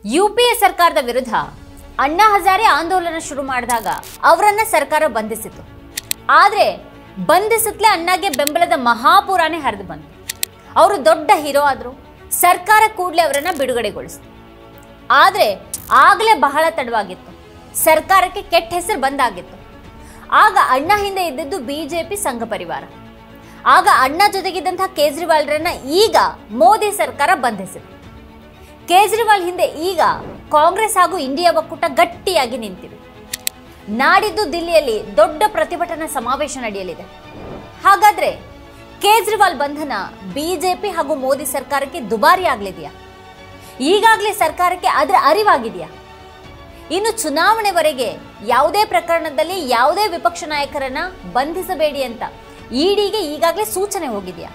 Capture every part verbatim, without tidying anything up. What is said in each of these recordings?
UPA ಸರ್ಕಾರದ ವಿರುದ್ಧ ಅಣ್ಣಾ ಹಜಾರೆ ಆಂದೋಲನ ಶುರು ಮಾಡಿದಾಗ ಅವರನ್ನ ಸರ್ಕಾರ ಬಂಧಿಸಿತು. ಆದರೆ ಬಂಧಿಸುತ್ತಲೇ ಅಣ್ಣಾಗೆ ಬೆಂಬಲದ ಮಹಾಪುರಾನೇ ಹರಿದು ಬಂತು. ಅವರು ದೊಡ್ಡ ಹೀರೋ ಆದರು. ಸರ್ಕಾರ ಕೂಡಲೇ ಅವರನ್ನ ಬಿಡುಗಡೆಗೊಳಿಸಿತು. ಆದರೆ ಆಗಲೇ ಬಹಳ ತಡವಾಗಿತ್ತು. ಸರ್ಕಾರಕ್ಕೆ ಕೆಟ್ಟ ಹೆಸರು ಬಂದಾಗಿತ್ತು. ಆಗ ಅಣ್ಣಾ ಹಿಂದೆ ಇದ್ದದ್ದು ಬಿಜೆಪಿ ಸಂಘ ಪರಿವಾರ. ಆಗ ಅಣ್ಣಾ ಜೊತೆಗಿದ್ದಂತಹ ಕೇಜ್ರಿವಾಲ್ರನ್ನ ಈಗ ಮೋದಿ ಸರ್ಕಾರ ಬಂಧಿಸಿದೆ. ಕೇಜ್ರಿವಾಲ್ ಹಿಂದೆ ಈಗ ಕಾಂಗ್ರೆಸ್ ಹಾಗೂ ಇಂಡಿಯಾ ಒಕ್ಕೂಟ ಗಟ್ಟಿಯಾಗಿ ನಿಂತಿವೆ. ನಾಡಿದ್ದು ದಿಲ್ಲಿಯಲ್ಲಿ ದೊಡ್ಡ ಪ್ರತಿಭಟನಾ ಸಮಾವೇಶ ನಡೆಯಲಿದೆ. ಹಾಗಾದ್ರೆ ಕೇಜ್ರಿವಾಲ್ ಬಂಧನ ಬಿಜೆಪಿ ಹಾಗೂ ಮೋದಿ ಸರ್ಕಾರಕ್ಕೆ ದುಬಾರಿ ಆಗಲಿದೆಯಾ? ಈಗಾಗಲೇ ಸರ್ಕಾರಕ್ಕೆ ಅದರ ಅರಿವಾಗಿದೆಯಾ? ಇನ್ನು ಚುನಾವಣೆವರೆಗೆ ಯಾವುದೇ ಪ್ರಕರಣದಲ್ಲಿ ಯಾವುದೇ ವಿಪಕ್ಷ ನಾಯಕರನ್ನ ಬಂಧಿಸಬೇಡಿ ಅಂತ ಇಡಿಗೆ ಈಗಾಗಲೇ ಸೂಚನೆ ಹೋಗಿದೆಯಾ?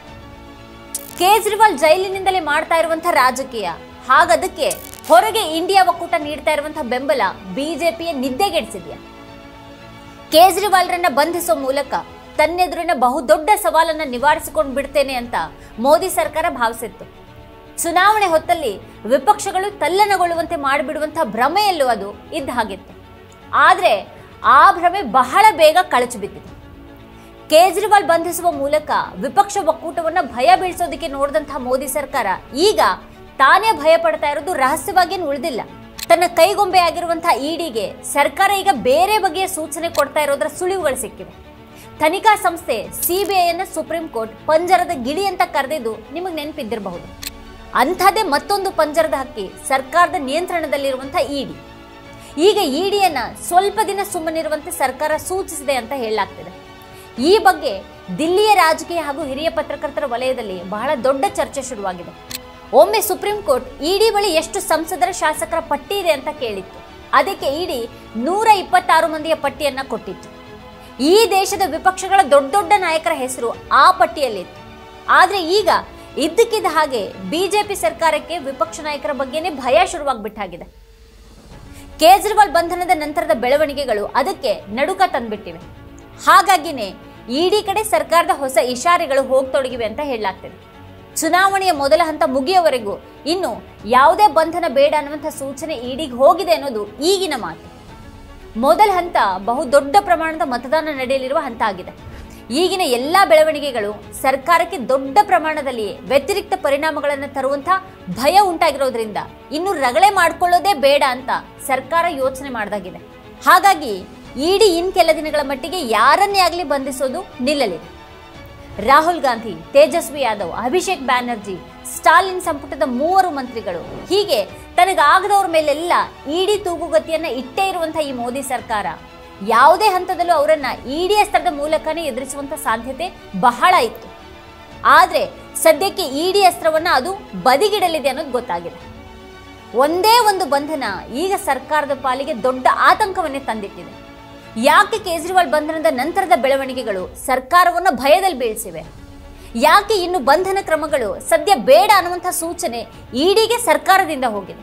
ಕೇಜ್ರಿವಾಲ್ ಜೈಲಿನಿಂದಲೇ ಮಾಡ್ತಾ ಇರುವಂತಹ ರಾಜಕೀಯ, ಹಾಗದಕ್ಕೆ ಹೊರಗೆ ಇಂಡಿಯಾ ಒಕ್ಕೂಟ ನೀಡ್ತಾ ಇರುವಂತಹ ಬೆಂಬಲ ಬಿಜೆಪಿಯ ನಿದ್ದೆಗೆಡಿಸಿದೆಯಾ? ಕೇಜ್ರಿವಾಲ್ರನ್ನ ಬಂಧಿಸೋ ಮೂಲಕ ತನ್ನೆದುರಿನ ಬಹುದೊಡ್ಡ ಸವಾಲನ್ನ ನಿವಾರಿಸಿಕೊಂಡು ಬಿಡ್ತೇನೆ ಅಂತ ಮೋದಿ ಸರ್ಕಾರ ಭಾವಿಸಿತ್ತು. ಚುನಾವಣೆ ಹೊತ್ತಲ್ಲಿ ವಿಪಕ್ಷಗಳು ತಲ್ಲಣಗೊಳ್ಳುವಂತೆ ಮಾಡಿಬಿಡುವಂತಹ ಭ್ರಮೆಯಲ್ಲೂ ಅದು ಇದ್ದ ಹಾಗಿತ್ತು. ಆದರೆ ಆ ಭ್ರಮೆ ಬಹಳ ಬೇಗ ಕಳಚಿ ಬಿದ್ದಿದೆ. ಕೇಜ್ರಿವಾಲ್ ಬಂಧಿಸುವ ಮೂಲಕ ವಿಪಕ್ಷ ಒಕ್ಕೂಟವನ್ನ ಭಯ ಬೀಳಿಸೋದಕ್ಕೆ ನೋಡಿದಂತಹ ಮೋದಿ ಸರ್ಕಾರ ಈಗ ತಾನೇ ಭಯ ಪಡ್ತಾ ಇರೋದು ರಹಸ್ಯವಾಗೇನು ಉಳಿದಿಲ್ಲ. ತನ್ನ ಕೈಗೊಂಬೆ ಆಗಿರುವಂತಹ ಇಡಿಗೆ ಸರ್ಕಾರ ಈಗ ಬೇರೆ ಬಗೆಯ ಸೂಚನೆ ಕೊಡ್ತಾ ಇರೋದರ ಸುಳಿವುಗಳು ಸಿಕ್ಕಿವೆ. ತನಿಖಾ ಸಂಸ್ಥೆ ಸಿಬಿಐನ ಸುಪ್ರೀಂ ಕೋರ್ಟ್ ಪಂಜರದ ಗಿಳಿ ಅಂತ ಕರೆದಿದ್ದು ನಿಮಗೆ ನೆನಪಿದ್ದಿರಬಹುದು. ಅಂಥದ್ದೇ ಮತ್ತೊಂದು ಪಂಜರದ ಹಕ್ಕಿ ಸರ್ಕಾರದ ನಿಯಂತ್ರಣದಲ್ಲಿರುವಂತಹ ಇಡಿ. ಈಗ ಇಡಿಯನ್ನ ಸ್ವಲ್ಪ ದಿನ ಸುಮ್ಮನಿರುವಂತೆ ಸರ್ಕಾರ ಸೂಚಿಸಿದೆ ಅಂತ ಹೇಳಲಾಗ್ತಿದೆ. ಈ ಬಗ್ಗೆ ದಿಲ್ಲಿಯ ರಾಜಕೀಯ ಹಾಗೂ ಹಿರಿಯ ಪತ್ರಕರ್ತರ ವಲಯದಲ್ಲಿ ಬಹಳ ದೊಡ್ಡ ಚರ್ಚೆ ಶುರುವಾಗಿದೆ. ಒಮ್ಮೆ ಸುಪ್ರೀಂ ಕೋರ್ಟ್ ಇಡಿ ಬಳಿ ಎಷ್ಟು ಸಂಸದರ ಶಾಸಕರ ಪಟ್ಟಿ ಇದೆ ಅಂತ ಕೇಳಿತ್ತು. ಅದಕ್ಕೆ ಇಡಿ ನೂರ ಇಪ್ಪತ್ತಾರು ಮಂದಿಯ ಪಟ್ಟಿಯನ್ನ ಕೊಟ್ಟಿತ್ತು. ಈ ದೇಶದ ವಿಪಕ್ಷಗಳ ದೊಡ್ಡ ದೊಡ್ಡ ನಾಯಕರ ಹೆಸರು ಆ ಪಟ್ಟಿಯಲ್ಲಿತ್ತು. ಆದ್ರೆ ಈಗ ಇದ್ದಕ್ಕಿದ್ದ ಹಾಗೆ ಬಿಜೆಪಿ ಸರ್ಕಾರಕ್ಕೆ ವಿಪಕ್ಷ ನಾಯಕರ ಬಗ್ಗೆನೇ ಭಯ ಶುರುವಾಗ್ಬಿಟ್ಟಾಗಿದೆ. ಕೇಜ್ರಿವಾಲ್ ಬಂಧನದ ನಂತರದ ಬೆಳವಣಿಗೆಗಳು ಅದಕ್ಕೆ ನಡುಕ ತಂದ್ಬಿಟ್ಟಿವೆ. ಹಾಗಾಗಿನೇ ಇಡಿ ಕಡೆ ಸರ್ಕಾರದ ಹೊಸ ಇಶಾರೆಗಳು ಹೋಗ್ತೊಡಗಿವೆ ಅಂತ ಹೇಳಲಾಗ್ತಿದೆ. ಚುನಾವಣೆಯ ಮೊದಲ ಹಂತ ಮುಗಿಯುವವರೆಗೂ ಇನ್ನು ಯಾವುದೇ ಬಂಧನ ಬೇಡ ಅನ್ನುವಂಥ ಸೂಚನೆ ಇಡಿಗೆ ಹೋಗಿದೆ ಅನ್ನೋದು ಈಗಿನ ಮಾತು. ಮೊದಲ ಹಂತ ಬಹು ದೊಡ್ಡ ಪ್ರಮಾಣದ ಮತದಾನ ನಡೆಯಲಿರುವ ಹಂತ ಆಗಿದೆ. ಈಗಿನ ಎಲ್ಲಾ ಬೆಳವಣಿಗೆಗಳು ಸರ್ಕಾರಕ್ಕೆ ದೊಡ್ಡ ಪ್ರಮಾಣದಲ್ಲಿ ವ್ಯತಿರಿಕ್ತ ಪರಿಣಾಮಗಳನ್ನು ತರುವಂತಹ ಭಯ ಉಂಟಾಗಿರೋದ್ರಿಂದ ಇನ್ನು ರಗಳೆ ಮಾಡ್ಕೊಳ್ಳೋದೇ ಬೇಡ ಅಂತ ಸರ್ಕಾರ ಯೋಚನೆ ಮಾಡಿದಾಗಿದೆ. ಹಾಗಾಗಿ ಇಡಿ ಇನ್ ಕೆಲ ದಿನಗಳ ಮಟ್ಟಿಗೆ ಯಾರನ್ನೇ ಆಗಲಿ ಬಂಧಿಸೋದು ನಿಲ್ಲಲಿದೆ. ರಾಹುಲ್ ಗಾಂಧಿ, ತೇಜಸ್ವಿ ಯಾದವ್, ಅಭಿಷೇಕ್ ಬ್ಯಾನರ್ಜಿ, ಸ್ಟಾಲಿನ್ ಸಂಪುಟದ ಮೂವರು ಮಂತ್ರಿಗಳು, ಹೀಗೆ ತನಗಾಗದವ್ರ ಮೇಲೆಲ್ಲ ಇಡಿ ತೂಗುಗತಿಯನ್ನ ಇಟ್ಟೇ ಇರುವಂತಹ ಈ ಮೋದಿ ಸರ್ಕಾರ ಯಾವುದೇ ಹಂತದಲ್ಲೂ ಅವರನ್ನ ಇಡಿ ಅಸ್ತ್ರದ ಮೂಲಕನೇ ಎದುರಿಸುವಂತ ಸಾಧ್ಯತೆ ಬಹಳ ಇತ್ತು. ಆದ್ರೆ ಸದ್ಯಕ್ಕೆ ಇಡಿ ಅಸ್ತ್ರವನ್ನ ಅದು ಬದಿಗಿಡಲಿದೆ ಅನ್ನೋದು ಗೊತ್ತಾಗಿದೆ. ಒಂದೇ ಒಂದು ಬಂಧನ ಈಗ ಸರ್ಕಾರದ ಪಾಲಿಗೆ ದೊಡ್ಡ ಆತಂಕವನ್ನೇ ತಂದಿಟ್ಟಿದೆ. ಯಾಕೆ ಕೇಜ್ರಿವಾಲ್ ಬಂಧನದ ನಂತರದ ಬೆಳವಣಿಗೆಗಳು ಸರ್ಕಾರವನ್ನು ಭಯದಲ್ಲಿ ಬೀಳಿಸಿವೆ? ಯಾಕೆ ಇನ್ನು ಬಂಧನ ಕ್ರಮಗಳು ಸದ್ಯ ಬೇಡ ಅನ್ನುವಂಥ ಸೂಚನೆ ಇಡಿಗೆ ಸರ್ಕಾರದಿಂದ ಹೋಗಿದೆ?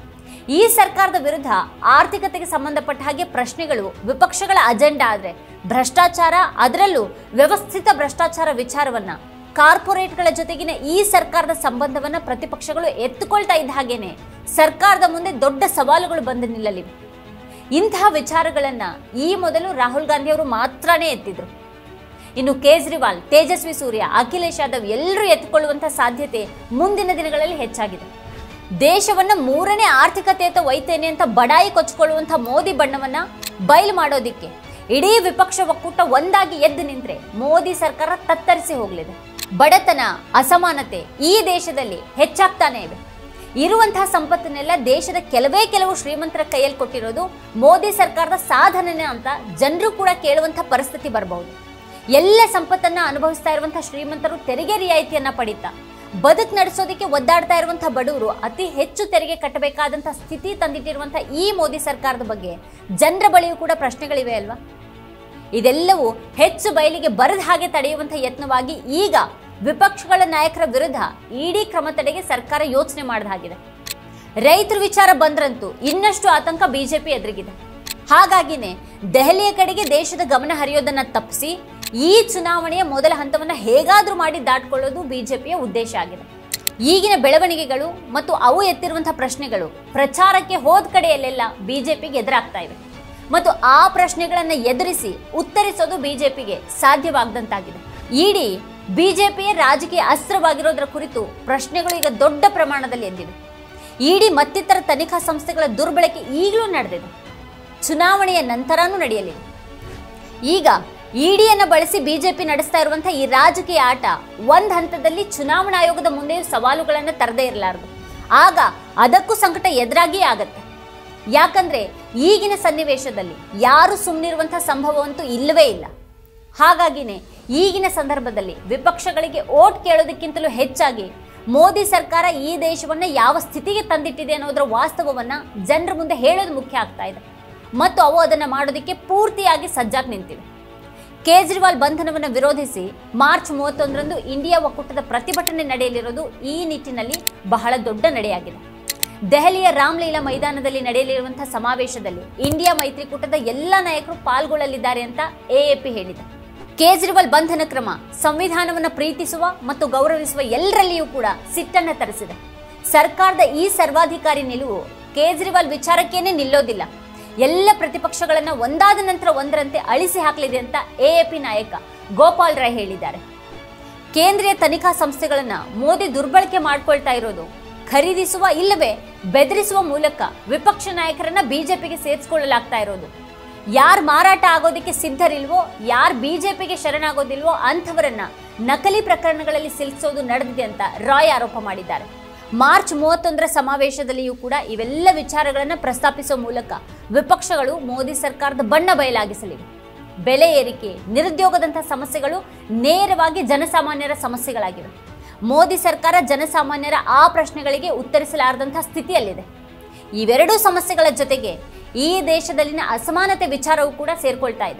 ಈ ಸರ್ಕಾರದ ವಿರುದ್ಧ ಆರ್ಥಿಕತೆಗೆ ಸಂಬಂಧಪಟ್ಟ ಹಾಗೆ ಪ್ರಶ್ನೆಗಳು ವಿಪಕ್ಷಗಳ ಅಜೆಂಡಾ ಆದ್ರೆ, ಭ್ರಷ್ಟಾಚಾರ, ಅದರಲ್ಲೂ ವ್ಯವಸ್ಥಿತ ಭ್ರಷ್ಟಾಚಾರ ವಿಚಾರವನ್ನ, ಕಾರ್ಪೊರೇಟ್ಗಳ ಜೊತೆಗಿನ ಈ ಸರ್ಕಾರದ ಸಂಬಂಧವನ್ನ ಪ್ರತಿಪಕ್ಷಗಳು ಎತ್ತುಕೊಳ್ತಾ ಇದ್ದ ಹಾಗೇನೆ ಸರ್ಕಾರದ ಮುಂದೆ ದೊಡ್ಡ ಸವಾಲುಗಳು ಬಂದು ನಿಲ್ಲಲಿವೆ. ಇಂತಹ ವಿಚಾರಗಳನ್ನ ಈ ಮೊದಲು ರಾಹುಲ್ ಗಾಂಧಿ ಅವರು ಮಾತ್ರನೇ ಎತ್ತಿದ್ರು. ಇನ್ನು ಕೇಜ್ರಿವಾಲ್, ತೇಜಸ್ವಿ ಸೂರ್ಯ, ಅಖಿಲೇಶ್ ಯಾದವ್ ಎಲ್ಲರೂ ಎತ್ತಿಕೊಳ್ಳುವಂತಹ ಸಾಧ್ಯತೆ ಮುಂದಿನ ದಿನಗಳಲ್ಲಿ ಹೆಚ್ಚಾಗಿದೆ. ದೇಶವನ್ನ ಮೂರನೇ ಆರ್ಥಿಕತೆಯತ್ತ ಒಯ್ತೇನೆ ಅಂತ ಬಡಾಯಿ ಕೊಚ್ಚಿಕೊಳ್ಳುವಂತಹ ಮೋದಿ ಬಣ್ಣವನ್ನ ಬಯಲು ಮಾಡೋದಿಕ್ಕೆ ಇಡೀ ವಿಪಕ್ಷ ಒಕ್ಕೂಟ ಒಂದಾಗಿ ಎದ್ದು ನಿಂತ್ರೆ ಮೋದಿ ಸರ್ಕಾರ ತತ್ತರಿಸಿ ಹೋಗಲಿದೆ. ಬಡತನ, ಅಸಮಾನತೆ ಈ ದೇಶದಲ್ಲಿ ಹೆಚ್ಚಾಗ್ತಾನೆ ಇವೆ. ಇರುವಂತಹ ಸಂಪತ್ತನ್ನೆಲ್ಲ ದೇಶದ ಕೆಲವೇ ಕೆಲವು ಶ್ರೀಮಂತರ ಕೈಯಲ್ಲಿ ಕೊಟ್ಟಿರೋದು ಮೋದಿ ಸರ್ಕಾರದ ಸಾಧನೆ ಅಂತ ಜನರು ಕೂಡ ಕೇಳುವಂತಹ ಪರಿಸ್ಥಿತಿ ಬರಬಹುದು. ಎಲ್ಲ ಸಂಪತ್ತನ್ನ ಅನುಭವಿಸ್ತಾ ಇರುವಂತಹ ಶ್ರೀಮಂತರು ತೆರಿಗೆ ರಿಯಾಯಿತಿಯನ್ನ ಪಡೀತಾ ಬದುಕು ನಡೆಸೋದಕ್ಕೆ ಒದ್ದಾಡ್ತಾ ಇರುವಂತಹ ಬಡವರು ಅತಿ ಹೆಚ್ಚು ತೆರಿಗೆ ಕಟ್ಟಬೇಕಾದಂತಹ ಸ್ಥಿತಿ ತಂದಿಟ್ಟಿರುವಂತಹ ಈ ಮೋದಿ ಸರ್ಕಾರದ ಬಗ್ಗೆ ಜನರ ಬಳಿಯೂ ಕೂಡ ಪ್ರಶ್ನೆಗಳಿವೆ ಅಲ್ವಾ? ಇದೆಲ್ಲವೂ ಹೆಚ್ಚು ಬಯಲಿಗೆ ಬರದ ಹಾಗೆ ತಡೆಯುವಂತಹ ಯತ್ನವಾಗಿ ಈಗ ವಿಪಕ್ಷಗಳ ನಾಯಕರ ವಿರುದ್ಧ ಇಡಿ ಕ್ರಮ ತಡೆಗೆ ಸರ್ಕಾರ ಯೋಚನೆ ಮಾಡಿದ ಹಾಗಿದೆ. ರೈತರ ವಿಚಾರ ಬಂದ್ರಂತೂ ಇನ್ನಷ್ಟು ಆತಂಕ ಬಿಜೆಪಿ ಎದುರಿಗಿದೆ. ಹಾಗಾಗಿನೇ ದೆಹಲಿಯ ಕಡೆಗೆ ದೇಶದ ಗಮನ ಹರಿಯೋದನ್ನ ತಪ್ಪಿಸಿ ಈ ಚುನಾವಣೆಯ ಮೊದಲ ಹಂತವನ್ನ ಹೇಗಾದ್ರೂ ಮಾಡಿ ದಾಟ್ಕೊಳ್ಳೋದು ಬಿಜೆಪಿಯ ಉದ್ದೇಶ ಆಗಿದೆ. ಈಗಿನ ಬೆಳವಣಿಗೆಗಳು ಮತ್ತು ಅವು ಎತ್ತಿರುವಂತಹ ಪ್ರಶ್ನೆಗಳು ಪ್ರಚಾರಕ್ಕೆ ಹೋದ ಕಡೆಯಲ್ಲೆಲ್ಲ ಬಿಜೆಪಿಗೆ ಎದುರಾಗ್ತಾ ಇವೆ ಮತ್ತು ಆ ಪ್ರಶ್ನೆಗಳನ್ನು ಎದುರಿಸಿ ಉತ್ತರಿಸೋದು ಬಿಜೆಪಿಗೆ ಸಾಧ್ಯವಾಗದಂತಾಗಿದೆ. ಇಡೀ ಬಿಜೆಪಿಯ ರಾಜಕೀಯ ಅಸ್ತ್ರವಾಗಿರೋದರ ಕುರಿತು ಪ್ರಶ್ನೆಗಳು ಈಗ ದೊಡ್ಡ ಪ್ರಮಾಣದಲ್ಲಿ ಎದ್ದಿವೆ. ಇಡಿ ಮತ್ತಿತರ ತನಿಖಾ ಸಂಸ್ಥೆಗಳ ದುರ್ಬಳಕೆ ಈಗಲೂ ನಡೆದಿದೆ, ಚುನಾವಣೆಯ ನಂತರನೂ ನಡೆಯಲಿದೆ. ಈಗ ಇಡಿಯನ್ನು ಬಳಸಿ ಬಿಜೆಪಿ ನಡೆಸ್ತಾ ಇರುವಂತಹ ಈ ರಾಜಕೀಯ ಆಟ ಒಂದು ಹಂತದಲ್ಲಿ ಚುನಾವಣಾ ಆಯೋಗದ ಮುಂದೆಯೂ ಸವಾಲುಗಳನ್ನು ತರದೇ ಇರಲಾರದು. ಆಗ ಅದಕ್ಕೂ ಸಂಕಟ ಎದುರಾಗಿಯೇ ಆಗತ್ತೆ. ಯಾಕಂದ್ರೆ ಈಗಿನ ಸನ್ನಿವೇಶದಲ್ಲಿ ಯಾರು ಸುಮ್ಮನಿರುವಂತಹ ಸಂಭವವಂತೂ ಇಲ್ಲವೇ ಇಲ್ಲ. ಹಾಗಾಗಿನೇ ಈಗಿನ ಸಂದರ್ಭದಲ್ಲಿ ವಿಪಕ್ಷಗಳಿಗೆ ಓಟ್ ಕೇಳೋದಕ್ಕಿಂತಲೂ ಹೆಚ್ಚಾಗಿ ಮೋದಿ ಸರ್ಕಾರ ಈ ದೇಶವನ್ನ ಯಾವ ಸ್ಥಿತಿಗೆ ತಂದಿಟ್ಟಿದೆ ಅನ್ನೋದರ ವಾಸ್ತವವನ್ನ ಜನರ ಮುಂದೆ ಹೇಳೋದು ಮುಖ್ಯ ಆಗ್ತಾ ಇದೆ ಮತ್ತು ಅವು ಅದನ್ನ ಮಾಡೋದಕ್ಕೆ ಪೂರ್ತಿಯಾಗಿ ಸಜ್ಜಾಗಿ ನಿಂತಿವೆ. ಕೇಜ್ರಿವಾಲ್ ಬಂಧನವನ್ನು ವಿರೋಧಿಸಿ ಮಾರ್ಚ್ ಮೂವತ್ತೊಂದರಂದು ಇಂಡಿಯಾ ಒಕ್ಕೂಟದ ಪ್ರತಿಭಟನೆ ನಡೆಯಲಿರೋದು ಈ ನಿಟ್ಟಿನಲ್ಲಿ ಬಹಳ ದೊಡ್ಡ ನಡೆಯಾಗಿದೆ. ದೆಹಲಿಯ ರಾಮ್ಲೀಲಾ ಮೈದಾನದಲ್ಲಿ ನಡೆಯಲಿರುವಂತಹ ಸಮಾವೇಶದಲ್ಲಿ ಇಂಡಿಯಾ ಮೈತ್ರಿಕೂಟದ ಎಲ್ಲ ನಾಯಕರು ಪಾಲ್ಗೊಳ್ಳಲಿದ್ದಾರೆ ಅಂತ ಎಎಪಿ ಹೇಳಿದೆ. ಕೇಜ್ರಿವಾಲ್ ಬಂಧನ ಕ್ರಮ ಸಂವಿಧಾನವನ್ನು ಪ್ರೀತಿಸುವ ಮತ್ತು ಗೌರವಿಸುವ ಎಲ್ಲರಲ್ಲಿಯೂ ಕೂಡ ಸಿಟ್ಟನ್ನು ತರಿಸಿದೆ. ಸರ್ಕಾರದ ಈ ಸರ್ವಾಧಿಕಾರಿ ನಿಲುವು ಕೇಜ್ರಿವಾಲ್ ವಿಚಾರಕ್ಕೇನೆ ನಿಲ್ಲೋದಿಲ್ಲ, ಎಲ್ಲ ಪ್ರತಿಪಕ್ಷಗಳನ್ನ ಒಂದಾದ ನಂತರ ಒಂದರಂತೆ ಅಳಿಸಿ ಹಾಕಲಿದೆ ಅಂತ ಎಎಪಿ ನಾಯಕ ಗೋಪಾಲ್ ರಾಯ್ ಹೇಳಿದ್ದಾರೆ. ಕೇಂದ್ರೀಯ ತನಿಖಾ ಸಂಸ್ಥೆಗಳನ್ನ ಮೋದಿ ದುರ್ಬಳಕೆ ಮಾಡ್ಕೊಳ್ತಾ ಇರೋದು ಖರೀದಿಸುವ ಇಲ್ಲವೇ ಬೆದರಿಸುವ ಮೂಲಕ ವಿಪಕ್ಷ ನಾಯಕರನ್ನ ಬಿಜೆಪಿಗೆ ಸೇರಿಸಿಕೊಳ್ಳಲಾಗ್ತಾ ಇರೋದು. ಯಾರು ಮಾರಾಟ ಆಗೋದಕ್ಕೆ ಸಿದ್ಧರಿಲ್ವೋ, ಯಾರು ಬಿಜೆಪಿಗೆ ಶರಣಾಗೋದಿಲ್ವೋ ಅಂಥವರನ್ನ ನಕಲಿ ಪ್ರಕರಣಗಳಲ್ಲಿ ಸಿಲುಕಿಸೋದು ನಡೆದಿದೆ ಅಂತ ರಾಯ್ ಆರೋಪ ಮಾಡಿದ್ದಾರೆ. ಮಾರ್ಚ್ ಮೂವತ್ತೊಂದರ ಸಮಾವೇಶದಲ್ಲಿಯೂ ಕೂಡ ಇವೆಲ್ಲ ವಿಚಾರಗಳನ್ನು ಪ್ರಸ್ತಾಪಿಸುವ ಮೂಲಕ ವಿಪಕ್ಷಗಳು ಮೋದಿ ಸರ್ಕಾರದ ಬಣ್ಣ ಬಯಲಾಗಿಸಲಿವೆ. ಬೆಲೆ ಏರಿಕೆ, ನಿರುದ್ಯೋಗದಂತಹ ಸಮಸ್ಯೆಗಳು ನೇರವಾಗಿ ಜನಸಾಮಾನ್ಯರ ಸಮಸ್ಯೆಗಳಾಗಿವೆ. ಮೋದಿ ಸರ್ಕಾರ ಜನಸಾಮಾನ್ಯರ ಆ ಪ್ರಶ್ನೆಗಳಿಗೆ ಉತ್ತರಿಸಲಾರದಂತಹ ಸ್ಥಿತಿಯಲ್ಲಿದೆ. ಇವೆರಡೂ ಸಮಸ್ಯೆಗಳ ಜೊತೆಗೆ ಈ ದೇಶದಲ್ಲಿನ ಅಸಮಾನತೆ ವಿಚಾರವೂ ಕೂಡ ಸೇರ್ಕೊಳ್ತಾ ಇದೆ.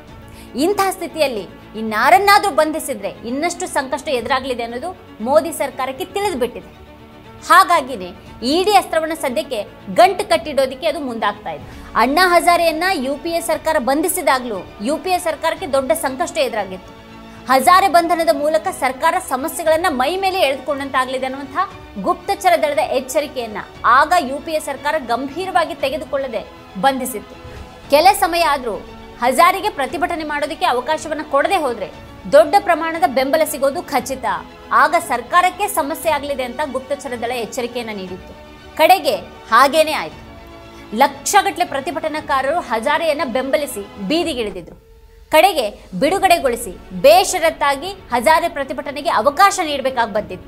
ಇಂತಹ ಸ್ಥಿತಿಯಲ್ಲಿ ಇನ್ನಾರನ್ನಾದ್ರೂ ಬಂಧಿಸಿದ್ರೆ ಇನ್ನಷ್ಟು ಸಂಕಷ್ಟ ಎದುರಾಗಲಿದೆ ಅನ್ನೋದು ಮೋದಿ ಸರ್ಕಾರಕ್ಕೆ ತಿಳಿದು ಬಿಟ್ಟಿದೆ. ಹಾಗಾಗಿನೇ ಇಡಿ ಅಸ್ತ್ರವನ್ನು ಸದ್ಯಕ್ಕೆ ಗಂಟು ಕಟ್ಟಿಡೋದಕ್ಕೆ ಅದು ಮುಂದಾಗ್ತಾ ಇದೆ. ಅಣ್ಣಾ ಹಜಾರೆಯನ್ನ ಯುಪಿಎ ಸರ್ಕಾರ ಬಂಧಿಸಿದಾಗಲೂ ಯುಪಿಎ ಸರ್ಕಾರಕ್ಕೆ ದೊಡ್ಡ ಸಂಕಷ್ಟ ಎದುರಾಗಿತ್ತು. ಹಜಾರೆ ಬಂಧನದ ಮೂಲಕ ಸರ್ಕಾರ ಸಮಸ್ಯೆಗಳನ್ನ ಮೈ ಮೇಲೆ ಎಳೆದುಕೊಂಡಂತಾಗಲಿದೆ ಅನ್ನುವಂತಹ ಗುಪ್ತಚರ ದಳದ ಎಚ್ಚರಿಕೆಯನ್ನ ಆಗ ಯುಪಿಎ ಸರ್ಕಾರ ಗಂಭೀರವಾಗಿ ತೆಗೆದುಕೊಳ್ಳದೆ ಬಂಧಿಸಿತ್ತು. ಕೆಲ ಸಮಯ ಆದರೂ ಹಜಾರಿಗೆ ಪ್ರತಿಭಟನೆ ಮಾಡೋದಕ್ಕೆ ಅವಕಾಶವನ್ನ ಕೊಡದೆ ಹೋದ್ರೆ ದೊಡ್ಡ ಪ್ರಮಾಣದ ಬೆಂಬಲ ಸಿಗೋದು ಖಚಿತ, ಆಗ ಸರ್ಕಾರಕ್ಕೆ ಸಮಸ್ಯೆ ಆಗಲಿದೆ ಅಂತ ಗುಪ್ತಚರ ದಳ ಎಚ್ಚರಿಕೆಯನ್ನ ನೀಡಿತ್ತು. ಕಡೆಗೆ ಹಾಗೇನೆ ಆಯ್ತು. ಲಕ್ಷಗಟ್ಟಲೆ ಪ್ರತಿಭಟನಾಕಾರರು ಹಜಾರೆಯನ್ನ ಬೆಂಬಲಿಸಿ ಬೀದಿಗಿಳಿದಿದ್ರು. ಕಡೆಗೆ ಬಿಡುಗಡೆಗೊಳಿಸಿ ಬೇಷರತ್ತಾಗಿ ಹಜಾರೆ ಪ್ರತಿಭಟನೆಗೆ ಅವಕಾಶ ನೀಡಬೇಕಾಗಿ ಬಂದಿತ್ತು.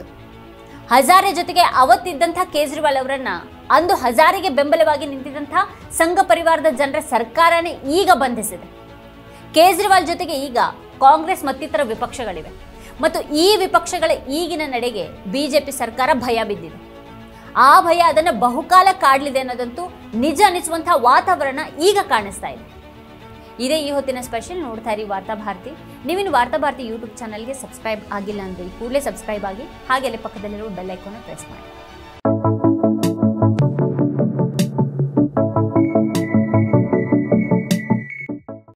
ಹಜಾರೆ ಜೊತೆಗೆ ಅವತ್ತಿದ್ದಂಥ ಕೇಜ್ರಿವಾಲ್ ಅವರನ್ನ ಅಂದು ಹಜಾರೆಗೆ ಬೆಂಬಲವಾಗಿ ನಿಂತಿದ್ದಂಥ ಸಂಘ ಪರಿವಾರದ ಜನರ ಸರ್ಕಾರನೇ ಈಗ ಬಂಧಿಸಿದೆ. ಕೇಜ್ರಿವಾಲ್ ಜೊತೆಗೆ ಈಗ ಕಾಂಗ್ರೆಸ್ ಮತ್ತಿತರ ವಿಪಕ್ಷಗಳಿವೆ ಮತ್ತು ಈ ವಿಪಕ್ಷಗಳ ಈಗಿನ ನಡೆಗೆ ಬಿಜೆಪಿ ಸರ್ಕಾರ ಭಯ ಬಿದ್ದಿದೆ. ಆ ಭಯ ಅದನ್ನು ಬಹುಕಾಲ ಕಾಡಲಿದೆ ಅನ್ನೋದಂತೂ ನಿಜ ಅನಿಸುವಂತಹ ವಾತಾವರಣ ಈಗ ಕಾಣಿಸ್ತಾ ಇದೆ. ಇದೇ ಈ ಹೊತ್ತಿನ ಸ್ಪೆಷಲ್. ನೋಡ್ತಾ ಇರಿ ವಾರ್ತಾ ಭಾರತಿ. ನೀವಿನ್ನು ವಾರ್ತಾ ಭಾರತಿ ಯೂಟ್ಯೂಬ್ ಚಾನಲ್ಗೆ ಸಬ್ಸ್ಕ್ರೈಬ್ ಆಗಿಲ್ಲ ಅಂದರೆ ಕೂಡಲೇ ಸಬ್ಸ್ಕ್ರೈಬ್ ಆಗಿ, ಹಾಗೆ ಪಕ್ಕದಲ್ಲಿರೋ ಬೆಲ್ ಐಕಾನ್ ಪ್ರೆಸ್ ಮಾಡಿ.